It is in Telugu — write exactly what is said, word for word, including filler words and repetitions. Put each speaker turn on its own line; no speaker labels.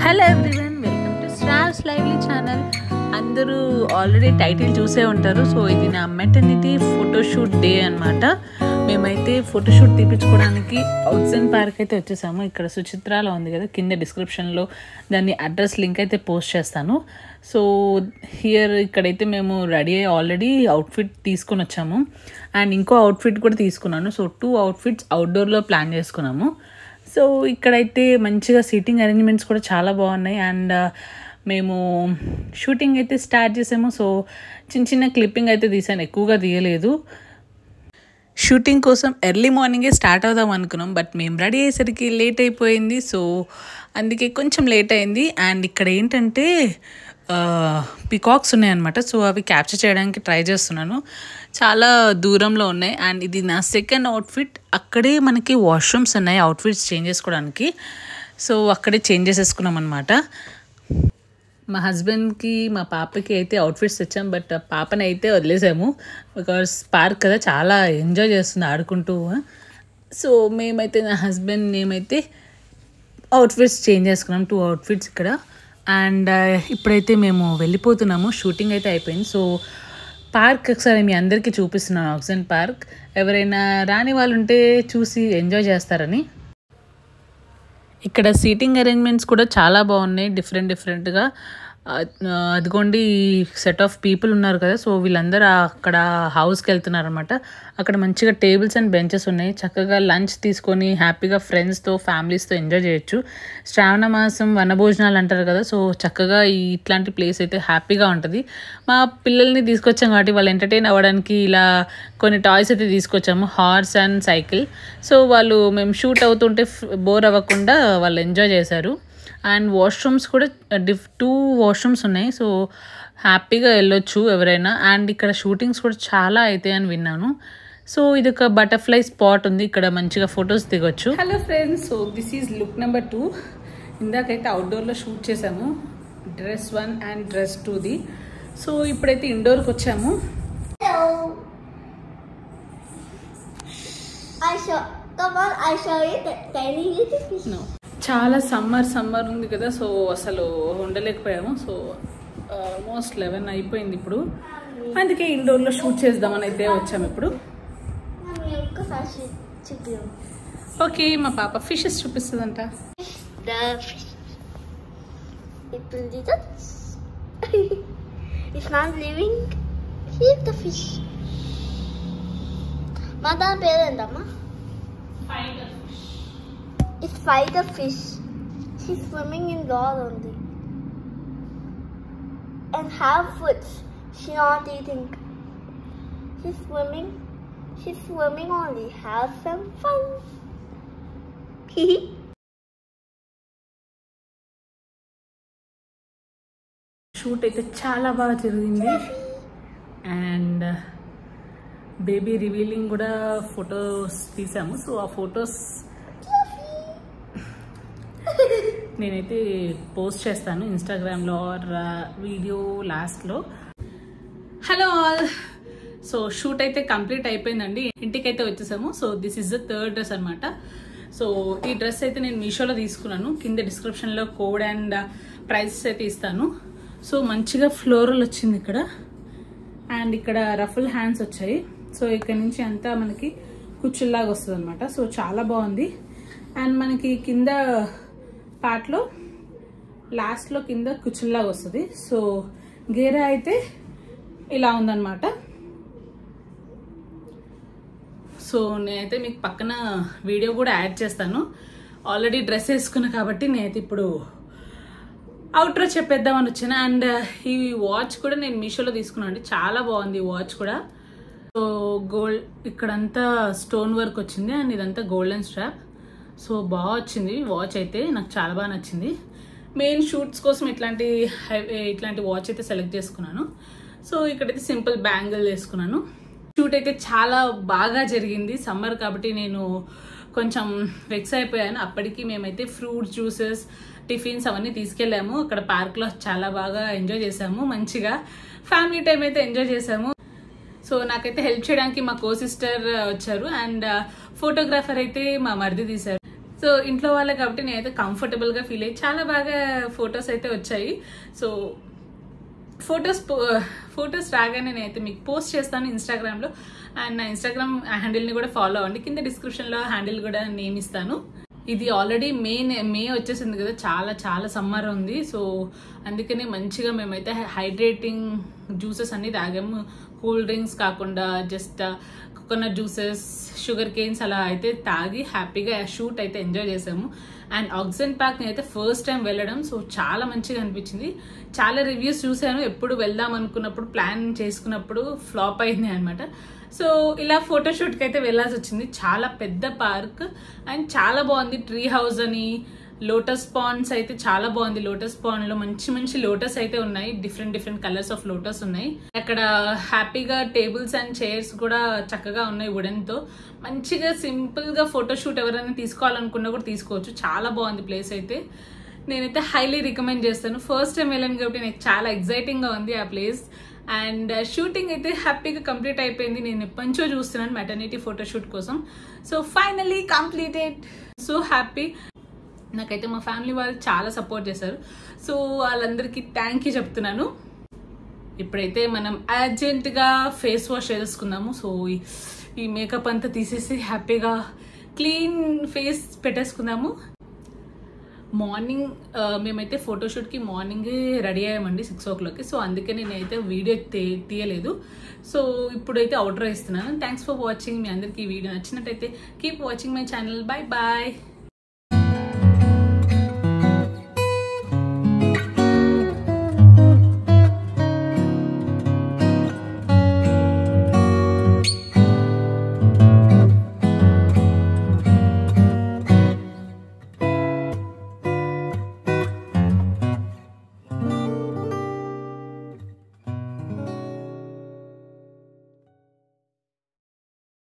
Hello everyone, welcome to Sravs lively channel. అందరూ ఆల్రెడీ టైటిల్ చూసే ఉంటారు. సో ఇది నా మెటర్నిటీ ఫోటోషూట్ డే అనమాట. మేమైతే ఫోటోషూట్ తీపించుకోవడానికి ఔట్సన్ పార్క్ అయితే వచ్చేసాము. ఇక్కడ సుచిత్రాలో ఉంది కదా, కింద డిస్క్రిప్షన్లో దాని అడ్రస్ లింక్ అయితే పోస్ట్ చేస్తాను. సో హియర్ ఇక్కడైతే మేము రెడీ అయ్యి ఆల్రెడీ అవుట్ఫిట్ తీసుకొని వచ్చాము అండ్ ఇంకో అవుట్ఫిట్ కూడా తీసుకున్నాను. సో టూ అవుట్ఫిట్స్ అవుట్డోర్లో ప్లాన్ చేసుకున్నాము. సో ఇక్కడైతే మంచిగా సీటింగ్ అరేంజ్మెంట్స్ కూడా చాలా బాగున్నాయి అండ్ మేము షూటింగ్ అయితే స్టార్ట్ చేసాము. సో చిన్న చిన్న క్లిప్పింగ్ అయితే తీసాను, ఎక్కువగా తీయలేదు. షూటింగ్ కోసం ఎర్లీ మార్నింగే స్టార్ట్ అవుదాం అనుకున్నాం, బట్ మేము రెడీ అయ్యేసరికి లేట్ అయిపోయింది. సో అందుకే కొంచెం లేట్ అయింది. అండ్ ఇక్కడ ఏంటంటే పికాక్స్ ఉన్నాయన్నమాట. సో అవి క్యాప్చర్ చేయడానికి ట్రై చేస్తున్నాను. చాలా దూరంలో ఉన్నాయి అండ్ ఇది నా సెకండ్ అవుట్ఫిట్. అక్కడే మనకి వాష్రూమ్స్ ఉన్నాయి అవుట్ఫిట్స్ చేంజ్ చేసుకోవడానికి. సో అక్కడే చేంజ్ చేసేసుకున్నాం అనమాట. మా హస్బెండ్కి మా పాపకి అయితే అవుట్ఫిట్స్ తెచ్చాం, బట్ పాపని అయితే వదిలేసాము బికాస్ పార్క్ కదా, చాలా ఎంజాయ్ చేస్తుంది ఆడుకుంటూ. సో మేమైతే నా హస్బెండ్ మేమైతే అవుట్ఫిట్స్ చేంజ్ చేసుకున్నాం, టూ అవుట్ఫిట్స్ ఇక్కడ. అండ్ ఇప్పుడైతే మేము వెళ్ళిపోతున్నాము. షూటింగ్ అయితే అయిపోయింది. సో పార్క్ ఒకసారి మీ అందరికీ చూపిస్తున్నాను, ఔట్సన్ పార్క్. ఎవరైనా రాని వాళ్ళు ఉంటే చూసి ఎంజాయ్ చేస్తారని. ఇక్కడ సీటింగ్ అరేంజ్మెంట్స్ కూడా చాలా బాగున్నాయి, డిఫరెంట్ డిఫరెంట్గా. అదిగోండి సెట్ ఆఫ్ పీపుల్ ఉన్నారు కదా, సో వీళ్ళందరూ అక్కడ హౌస్కి వెళ్తున్నారు అనమాట. అక్కడ మంచిగా టేబుల్స్ అండ్ బెంచెస్ ఉన్నాయి, చక్కగా లంచ్ తీసుకొని హ్యాపీగా ఫ్రెండ్స్తో ఫ్యామిలీస్తో ఎంజాయ్ చేయొచ్చు. శ్రావణ మాసం వనభోజనాలు అంటారు కదా, సో చక్కగా ఈ ఇట్లాంటి ప్లేస్ అయితే హ్యాపీగా ఉంటుంది. మా పిల్లల్ని తీసుకొచ్చాం కాబట్టి వాళ్ళు ఎంటర్టైన్ అవ్వడానికి ఇలా కొన్ని టాయ్స్ అయితే తీసుకొచ్చాము, హార్స్ అండ్ సైకిల్. సో వాళ్ళు మేము షూట్ అవుతుంటే బోర్ అవ్వకుండా వాళ్ళు ఎంజాయ్ చేశారు. అండ్ వాష్రూమ్స్ కూడా డిఫ్ టూ వాష్రూమ్స్ ఉన్నాయి, సో హ్యాపీగా వెళ్ళొచ్చు ఎవరైనా. అండ్ ఇక్కడ షూటింగ్స్ కూడా చాలా అవుతాయి అని విన్నాను. సో ఇది ఒక బటర్ఫ్లై స్పాట్ ఉంది, ఇక్కడ మంచిగా ఫొటోస్ దిగొచ్చు. Hello friends, so this is look number two. ఇందాకైతే అవుట్డోర్లో షూట్ చేసాము, డ్రెస్ వన్ అండ్ డ్రెస్ టూది. సో ఇప్పుడైతే ఇండోర్కి వచ్చాము. No. చాలా సమ్మర్ సమ్మర్ ఉంది కదా, సో అసలు ఉండలేకపోయాము. సో ఆల్మోస్ట్ లెవెన్ అయిపోయింది ఇప్పుడు, అందుకే ఇండోర్లో షూట్ చేద్దామని అయితే వచ్చాము ఇప్పుడు. ఓకే, మా పాప ఫిషెస్ చూపిస్తుందంట.
దాని పేరేంటమ్మా? It's fighter fish. She's swimming in water only. And have food. She's not eating. She's swimming. She's swimming only. Have some fun.
Shoot అయితే చాలా బాగా జరిగింది అండ్ బేబీ రివీలింగ్ కూడా ఫొటోస్ తీసాము. సో ఆ ఫొటోస్ నేనైతే పోస్ట్ చేస్తాను ఇన్స్టాగ్రామ్లో ఆర్ వీడియో లాస్ట్లో. హలో ఆల్, సో షూట్ అయితే కంప్లీట్ అయిపోయిందండి, ఇంటికైతే వచ్చేసాము. So this is the third dress అనమాట. సో ఈ డ్రెస్ అయితే నేను మీషోలో తీసుకున్నాను, కింద డిస్క్రిప్షన్లో కోడ్ అండ్ ప్రైసెస్ అయితే ఇస్తాను. సో మంచిగా ఫ్లోరల్ వచ్చింది ఇక్కడ అండ్ ఇక్కడ రఫుల్ హ్యాండ్స్ వచ్చాయి. సో ఇక్కడ నుంచి అంతా మనకి కుచ్చుల్లాగా వస్తుంది అనమాట. సో చాలా బాగుంది. అండ్ మనకి కింద పార్ట్లో లాస్ట్లో కింద కుచ్చుల్లాగా వస్తుంది. సో గేరా అయితే ఇలా ఉందన్నమాట. సో నేనైతే మీకు పక్కన వీడియో కూడా యాడ్ చేస్తాను. ఆల్రెడీ డ్రెస్ వేసుకున్నా కాబట్టి నేనైతే ఇప్పుడు అవుట్రో చెప్పేద్దామని వచ్చాను. అండ్ ఈ వాచ్ కూడా నేను మీషోలో తీసుకున్నాను అండి, చాలా బాగుంది ఈ వాచ్ కూడా. సో గోల్డ్ ఇక్కడంతా స్టోన్ వర్క్ వచ్చింది అండ్ ఇదంతా గోల్డెన్ స్ట్రాప్. సో బాగా వచ్చింది వాచ్ అయితే, నాకు చాలా బాగా నచ్చింది. మెయిన్ షూట్స్ కోసం ఇట్లాంటి ఇట్లాంటి వాచ్ అయితే సెలెక్ట్ చేసుకున్నాను. సో ఇక్కడైతే సింపుల్ బ్యాంగిల్ వేసుకున్నాను. షూట్ అయితే చాలా బాగా జరిగింది. సమ్మర్ కాబట్టి నేను కొంచెం వెక్స్ అయిపోయాను. అప్పటికి మేమైతే ఫ్రూట్ జ్యూసెస్ టిఫిన్స్ అవన్నీ తీసుకెళ్ళాము. అక్కడ పార్క్లో చాలా బాగా ఎంజాయ్ చేసాము, మంచిగా ఫ్యామిలీ టైం అయితే ఎంజాయ్ చేసాము. సో నాకైతే హెల్ప్ చేయడానికి మా కో సిస్టర్ వచ్చారు అండ్ ఫోటోగ్రాఫర్ అయితే మా మరిది తీశారు. సో ఇంట్లో వాళ్ళే కాబట్టి నేనైతే కంఫర్టబుల్గా ఫీల్ అయ్యి చాలా బాగా ఫొటోస్ అయితే వచ్చాయి. సో ఫొటోస్ ఫొటోస్ రాగానే నేనైతే మీకు పోస్ట్ చేస్తాను ఇన్స్టాగ్రామ్లో. అండ్ నా ఇన్స్టాగ్రామ్ హ్యాండిల్ని కూడా ఫాలో అవ్వండి. కింద డిస్క్రిప్షన్లో హ్యాండిల్ కూడా నేమ్ ఇస్తాను. ఇది ఆల్రెడీ మే మే వచ్చేసింది కదా, చాలా చాలా సమ్మర్ ఉంది. సో అందుకనే మంచిగా మేమైతే హైడ్రేటింగ్ జ్యూసెస్ అన్ని తాగాము. కూల్ డ్రింక్స్ కాకుండా just coconut juices, sugar canes అలా అయితే తాగి హ్యాపీగా షూట్ అయితే ఎంజాయ్ చేసాము. అండ్ ఆక్సిజన్ పార్క్ అయితే ఫస్ట్ టైం వెళ్ళడం, సో చాలా మంచిగా అనిపించింది. చాలా రివ్యూస్ చూసాను, ఎప్పుడు వెళ్దాం అనుకున్నప్పుడు ప్లాన్ చేసుకున్నప్పుడు ఫ్లాప్ అయింది అనమాట. సో ఇలా ఫోటోషూట్కి అయితే వెళ్ళాల్సి వచ్చింది. చాలా పెద్ద పార్క్ అండ్ చాలా బాగుంది. ట్రీ హౌస్ అని, లోటస్ పాండ్స్ అయితే చాలా బాగుంది. లోటస్ పాండ్ లో మంచి మంచి లోటస్ అయితే ఉన్నాయి. Different different colours of lotus ఉన్నాయి. అక్కడ హ్యాపీగా టేబుల్స్ అండ్ చైర్స్ కూడా చక్కగా ఉన్నాయి వుడెన్ తో. మంచిగా సింపుల్ గా ఫోటోషూట్ ఎవరైనా తీసుకోవాలనుకున్నా కూడా తీసుకోవచ్చు. చాలా బాగుంది ప్లేస్ అయితే. నేనైతే హైలీ రికమెండ్ చేస్తాను. ఫస్ట్ టైం వెళ్ళాను కాబట్టి నాకు చాలా ఎక్సైటింగ్ గా ఉంది ఆ ప్లేస్. అండ్ షూటింగ్ అయితే హ్యాపీగా కంప్లీట్ అయిపోయింది. నేను ఎప్పటి నుంచో చూస్తున్నాను మెటర్నిటీ ఫోటోషూట్ కోసం. So finally completed. So happy. నాకైతే మా ఫ్యామిలీ వాళ్ళు చాలా సపోర్ట్ చేశారు. సో వాళ్ళందరికీ థ్యాంక్ యూ చెప్తున్నాను. ఇప్పుడైతే మనం అర్జెంటుగా ఫేస్ వాష్ చేసుకుందాము. సో ఈ మేకప్ అంతా తీసేసి హ్యాపీగా క్లీన్ ఫేస్ పెట్టేసుకుందాము. మార్నింగ్ మేమైతే ఫోటోషూట్కి మార్నింగ్ రెడీ అయ్యామండి సిక్స్ ఓ క్లాక్కి. సో అందుకే నేనైతే వీడియో తీయలేదు. సో ఇప్పుడైతే అవుట్డోర్ ఇస్తున్నాను. Thanks for watching. మీ అందరికీ ఈ వీడియో నచ్చినట్టయితే keep watching my channel. Bye bye.